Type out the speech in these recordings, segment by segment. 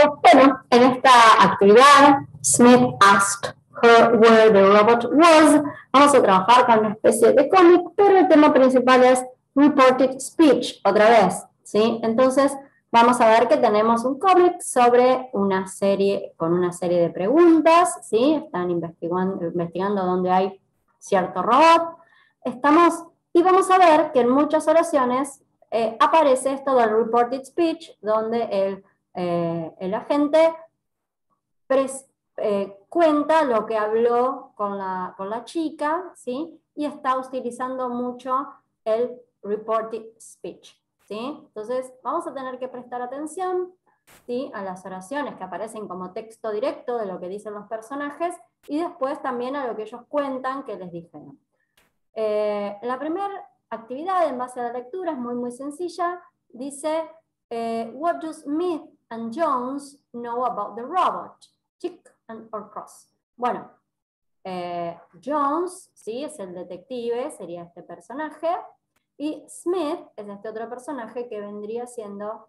bueno, en esta actividad, Smith asked her where the robot was. Vamos a trabajar con una especie de cómic, pero el tema principal es reported speech, otra vez, ¿sí? Entonces, vamos a ver que tenemos un cómic sobre una serie, con una serie de preguntas, ¿sí? Están investigando dónde hay cierto robot. Y vamos a ver que en muchas oraciones aparece esto del reported speech, donde el agente cuenta lo que habló con la chica, ¿sí? Y está utilizando mucho el reported speech, ¿sí? Entonces vamos a tener que prestar atención, ¿sí? A las oraciones que aparecen como texto directo de lo que dicen los personajes y después también a lo que ellos cuentan que les dijeron. La primera actividad en base a la lectura es muy sencilla. Dice, what do Smith and Jones know about the robot? Tick or cross. Bueno, Jones, ¿sí? Es el detective, sería este personaje, y Smith es este otro personaje que vendría siendo,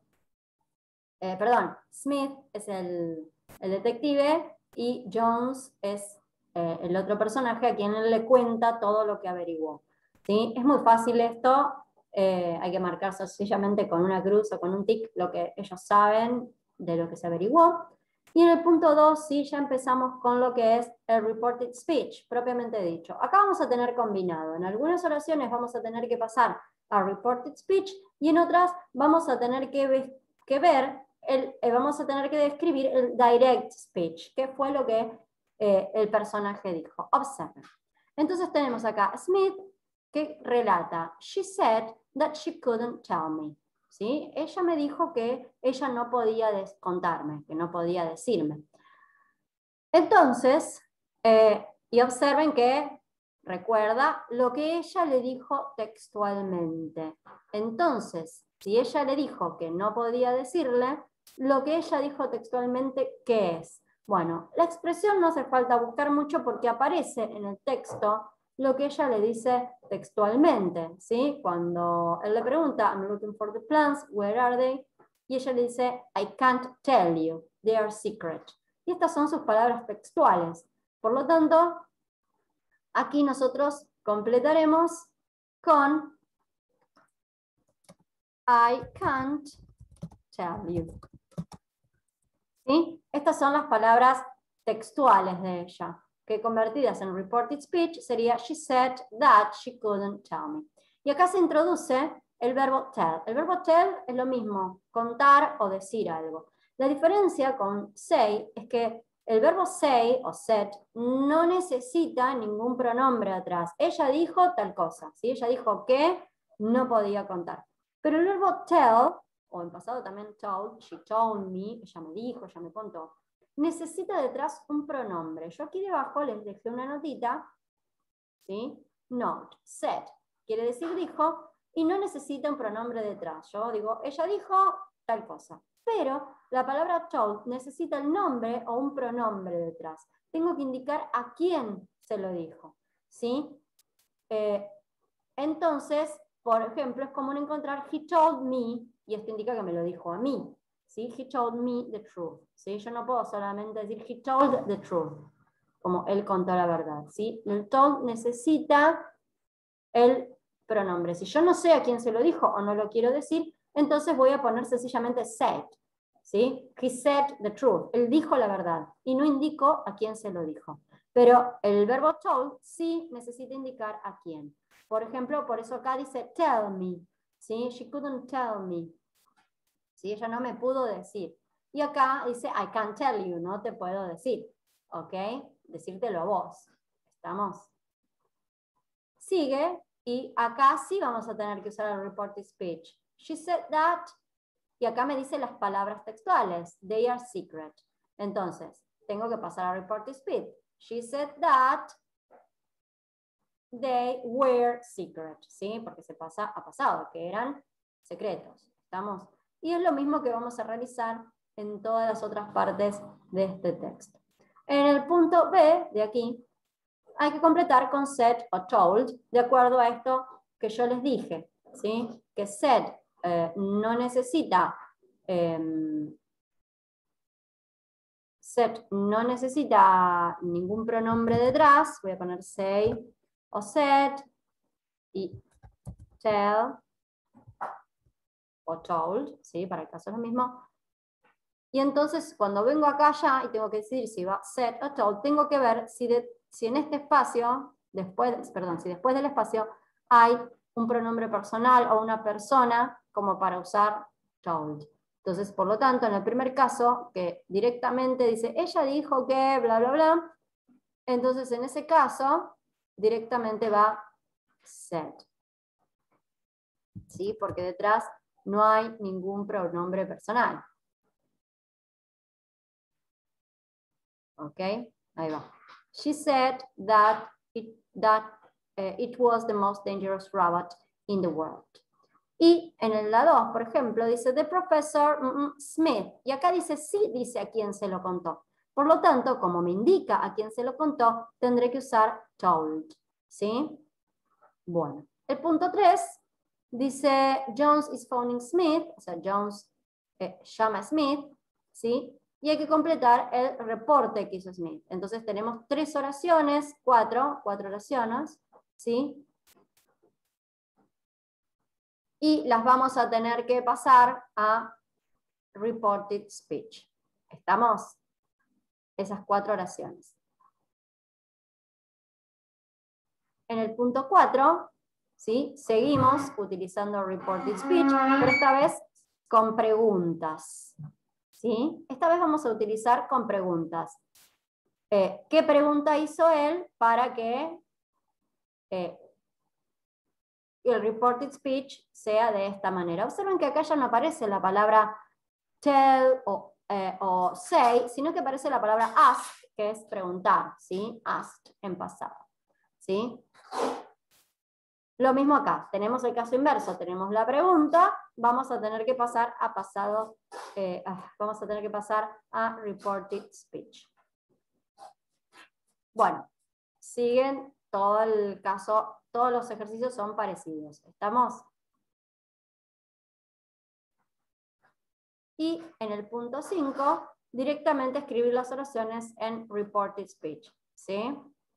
Smith es el detective y Jones es el otro personaje a quien él le cuenta todo lo que averiguó, ¿sí? Es muy fácil esto, hay que marcar sencillamente con una cruz o con un tic lo que ellos saben de lo que se averiguó. Y en el punto 2, sí, ya empezamos con lo que es el reported speech, propiamente dicho. Acá vamos a tener combinado. En algunas oraciones vamos a tener que pasar a reported speech y en otras vamos a tener vamos a tener que describir el direct speech, que fue lo que el personaje dijo. Observen. Entonces tenemos acá a Smith que relata, she said that she couldn't tell me. ¿Sí? Ella me dijo que ella no podía contarme, que no podía decirme. Entonces, y observen que recuerda lo que ella le dijo textualmente. Entonces, si ella le dijo que no podía decirle, lo que ella dijo textualmente, ¿qué es? Bueno, la expresión no hace falta buscar mucho porque aparece en el texto lo que ella le dice textualmente, ¿sí? Cuando él le pregunta, I'm looking for the plants, where are they? Y ella le dice, I can't tell you, they are secret. Y estas son sus palabras textuales. Por lo tanto, aquí nosotros completaremos con I can't tell you. ¿Sí? Estas son las palabras textuales de ella, que convertidas en reported speech sería she said that she couldn't tell me. Y acá se introduce el verbo tell. El verbo tell es lo mismo, contar o decir algo. La diferencia con say es que el verbo say o said no necesita ningún pronombre atrás. Ella dijo tal cosa, ¿sí? Ella dijo que no podía contar. Pero el verbo tell, o en pasado también told, she told me, ella me dijo, ella me contó, necesita detrás un pronombre. Yo aquí debajo les dejé una notita, ¿sí? Note, said, quiere decir dijo, y no necesita un pronombre detrás. Yo digo, ella dijo tal cosa. Pero la palabra told necesita el nombre o un pronombre detrás. Tengo que indicar a quién se lo dijo, ¿sí? Entonces, por ejemplo, es común encontrar he told me, y esto indica que me lo dijo a mí, ¿sí? He told me the truth, ¿sí? Yo no puedo solamente decir he told the truth, como él contó la verdad, ¿sí? El told necesita el pronombre. Si yo no sé a quién se lo dijo o no lo quiero decir, entonces voy a poner sencillamente said, ¿sí? He said the truth, él dijo la verdad, y no indico a quién se lo dijo. Pero el verbo told sí necesita indicar a quién. Por ejemplo, por eso acá dice tell me, ¿sí? She couldn't tell me, ¿sí? Ella no me pudo decir. Y acá dice I can't tell you, no te puedo decir, ¿ok? Decírtelo a vos, ¿estamos? Sigue, y acá sí vamos a tener que usar el reported speech. She said that, y acá me dice las palabras textuales, they are secret. Entonces, tengo que pasar a reported speech. She said that they were secret, ¿sí? Porque se pasa a pasado, que eran secretos, ¿estamos? Y es lo mismo que vamos a realizar en todas las otras partes de este texto. En el punto B de aquí, hay que completar con said o told, de acuerdo a esto que yo les dije, ¿sí? Que said no necesita set no necesita ningún pronombre detrás, voy a poner say o set, y tell o told, ¿sí? Para el caso es lo mismo. Y entonces cuando vengo acá ya y tengo que decir si va set o told, tengo que ver si en este espacio, si después del espacio hay un pronombre personal o una persona como para usar told. Entonces, por lo tanto, en el primer caso, que directamente dice, ella dijo que bla, bla, bla, entonces en ese caso, directamente va said. ¿Sí? Porque detrás no hay ningún pronombre personal. ¿Ok? Ahí va. She said that it was the most dangerous robot in the world. Y en la 2, por ejemplo, dice the professor Smith. Y acá dice sí, dice a quién se lo contó. Por lo tanto, como me indica a quién se lo contó, tendré que usar told. ¿Sí? Bueno. El punto 3 dice Jones is phoning Smith. O sea, Jones llama a Smith. ¿Sí? Y hay que completar el reporte que hizo Smith. Entonces tenemos 3 oraciones, 4 oraciones. ¿Sí? Y las vamos a tener que pasar a reported speech. ¿Estamos? Esas 4 oraciones. En el punto 4, ¿sí? Seguimos utilizando reported speech, pero esta vez con preguntas. ¿Sí? Esta vez vamos a utilizar con preguntas. ¿Qué pregunta hizo él para que el reported speech sea de esta manera? Observen que acá ya no aparece la palabra tell o say, sino que aparece la palabra ask, que es preguntar, ¿sí? Asked en pasado, ¿sí? Lo mismo acá, tenemos el caso inverso, tenemos la pregunta, vamos a tener que pasar a pasado, vamos a tener que pasar a reported speech. Bueno, siguen todo el caso, todos los ejercicios son parecidos, ¿estamos? Y en el punto 5, directamente escribir las oraciones en reported speech, ¿sí?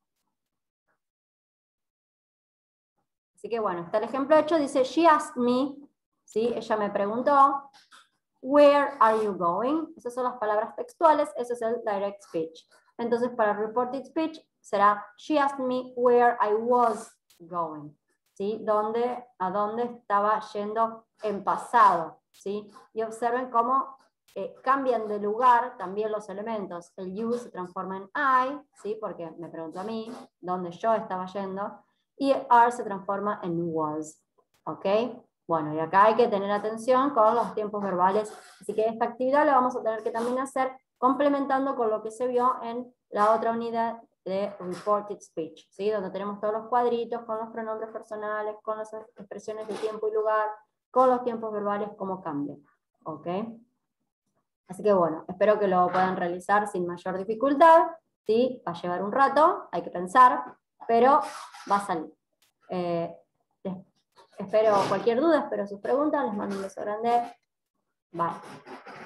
Así que bueno, está el ejemplo hecho, dice, she asked me, ¿sí? Ella me preguntó, where are you going? Esas son las palabras textuales, ese es el direct speech. Entonces para reported speech será, she asked me where I was going, ¿sí? A dónde estaba yendo en pasado, ¿sí? Y observen cómo cambian de lugar también los elementos. El you se transforma en I, ¿sí? Porque me preguntó a mí dónde yo estaba yendo. Y are se transforma en was, ¿ok? Bueno, y acá hay que tener atención con los tiempos verbales, así que esta actividad la vamos a tener que también hacer complementando con lo que se vio en la otra unidad de reported speech, ¿sí? Donde tenemos todos los cuadritos con los pronombres personales, con las expresiones de tiempo y lugar, con los tiempos verbales, cómo cambian, ¿ok? Así que bueno, espero que lo puedan realizar sin mayor dificultad, ¿sí? Va a llevar un rato, hay que pensar, pero va a salir. Espero cualquier duda, espero sus preguntas, les mando un beso grande. Bye.